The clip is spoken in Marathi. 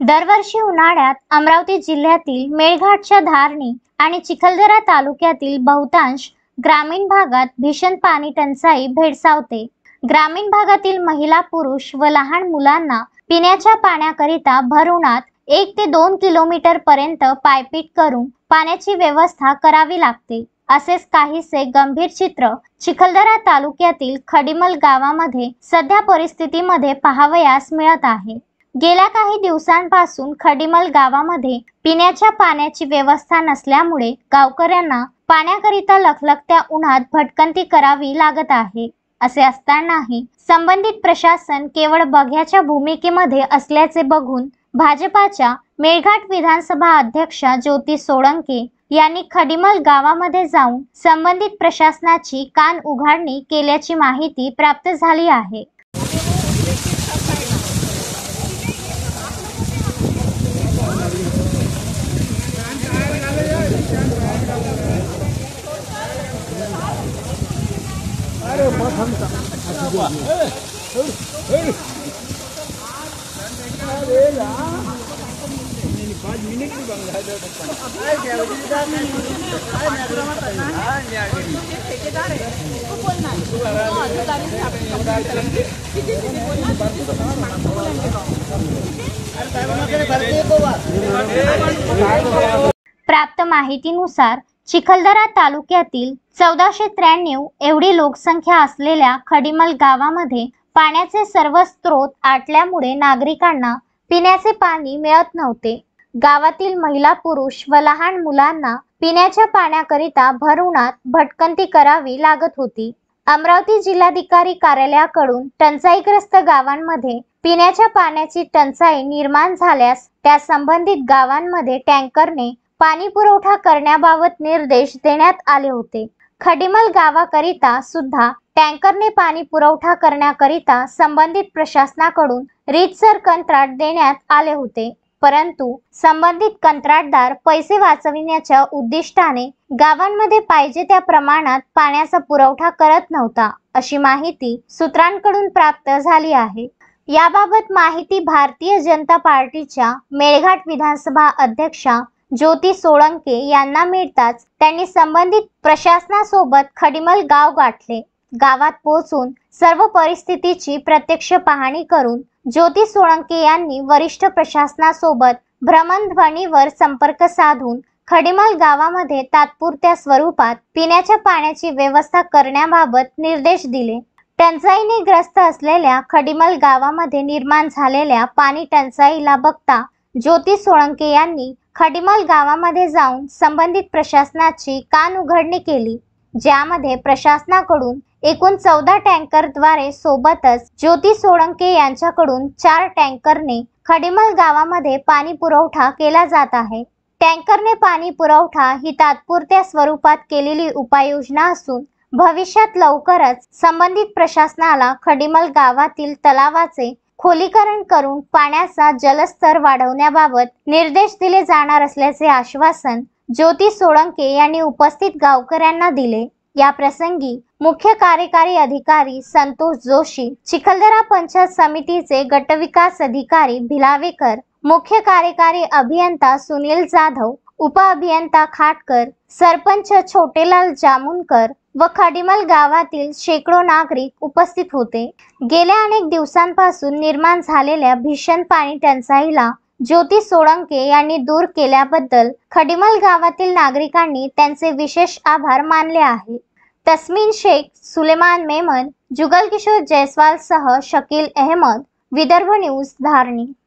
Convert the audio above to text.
दरवर्षी उन्हाळ्यात अमरावती जिल्ह्यातील मेळघाटच्या धारणी आणि चिखलदरा तालुक्यातील बहुतांश ग्रामीण भागात भीषण पाणी टंचाई भेडसावते। ग्रामीण भागातील महिला, पुरुष व लहान मुलांना पिण्याच्या पाण्याकरिता भर उन्हात 1 ते 2 किलोमीटर पर्यंत पायपीट करून पाण्याची व्यवस्था करावी लागते। असेच काहीसे गंभीर चित्र चिखलदरा तालुक्यातील खडीमल गावामध्ये सध्या परिस्थितीमध्ये पाहावयास मिळत आहे। गेल्या काही दिवसांपासून खडीमल गावामध्ये पिण्याच्या पाण्याची व्यवस्था नसल्यामुळे गावकऱ्यांना पाण्याकरिता लखलखत्या उन्हात भटकंती करावी लागत आहे। असे असतानाही संबंधित प्रशासन केवळ बघ्याच्या भूमिकेमध्ये असल्याचे बघून भाजपाच्या मेळघाट विधानसभा अध्यक्षा ज्योती सोळंके यांनी खडीमल गावामध्ये जाऊन संबंधित प्रशासनाची कान उघाडणी केल्याची माहिती प्राप्त झाली आहे। प्राप्त माहितीनुसार चिखलदरा तालुक्यातील 1493 एवढी लोकसंख्या असलेल्या खडीमल गावामध्ये पाण्याचे सर्व स्रोत आटल्यामुळे नागरिकांना पिण्याचे पाणी मिळत नव्हते। गावातील महिला, पुरुष व लहान मुलांना पिण्याच्या पाण्याकरिता भर उन्हात भटकंती करावी लागत होती। अमरावती जिल्हाधिकारी कार्यालयाकडून टंचाईग्रस्त गावांमध्ये पिण्याच्या पाण्याची टंचाई निर्माण झाल्यास त्या संबंधित गावांमध्ये टँकरने पाणी पुरवठा करण्याबाबत निर्देश देण्यात आले होते। खडीमल गावाकरिता सुद्धा टँकरने पाणी पुरवठा करण्याकरिता संबंधित प्रशासनाकडून रीतसर कंत्राट देण्यात आले होते, परंतु संबंधित कंत्राटदार पैसे वाचविण्याच्या उद्दिष्टाने गावांमध्ये पाहिजे त्या प्रमाणात पाण्याचा पुरवठा करत नव्हता, अशी माहिती सूत्रांकडून प्राप्त झाली आहे। याबाबत माहिती भारतीय जनता पार्टीच्या मेळघाट विधानसभा अध्यक्षा ज्योती सोळंके यांना मिळताच त्यांनी संबंधित प्रशासनासोबत खडीमल गाव गाठले। गावात पोहोचून सर्व परिस्थितीची प्रत्यक्ष पाहणी करून ज्योती सोळंके यांनी वरिष्ठ प्रशासनासोबत भ्रमणध्वनीवर संपर्क साधून खडीमल गावामध्ये तात्पुरत्या स्वरूपात पिण्याच्या पाण्याची व्यवस्था करण्याबाबत निर्देश दिले। टंचाईने ग्रस्त असलेल्या खडीमल गावामध्ये निर्माण झालेल्या पाणी टंचाईला बघता ज्योती सोळंके यांनी खडीमल गावामध्ये जाऊन संबंधित प्रशासनाची कान उघडणी केली, ज्यामध्ये प्रशासनाकडून एकूण 14 टँकरद्वारे सोबतच ज्योती सोळंके यांच्याकडून 4 टँकरने खडीमल गावामध्ये पाणी पुरवठा केला जात आहे। टँकरने पाणी पुरवठा ही तात्पुरत्या स्वरूपात केलेली उपाययोजना असून भविष्यात लवकरच संबंधित प्रशासनाला खडीमल गावातील तलावाचे खोलीकरण करून पाण्याचा जलस्तर वाढवण्याबाबत निर्देश दिले जाणार असल्याचे आश्वासन ज्योती सोळंके यांनी उपस्थित गावकऱ्यांना दिले। या प्रसंगी मुख्य कार्यकारी अधिकारी संतोष जोशी, चिखलदरा पंचायत समितीचे गटविकास अधिकारी भिलावेकर, मुख्य कार्यकारी अभियंता सुनील जाधव, उपअभियंता खाटकर, सरपंच छोटेलाल जामुनकर व खडीमल गावातील शेकडो नागरिक उपस्थित होते। गेल्या अनेक दिवसांपासून निर्माण झालेल्या भीषण पाणी टंचाईला ज्योती सोळंके यांनी दूर केल्याबद्दल खडीमल गावातील नागरिकांनी त्यांचे विशेष आभार मानले आहे। तस्मीन शेख, सुलेमान मेमन, जुगल किशोर जयस्वाल सह शकील अहमद, विदर्भ न्यूज, धारणी।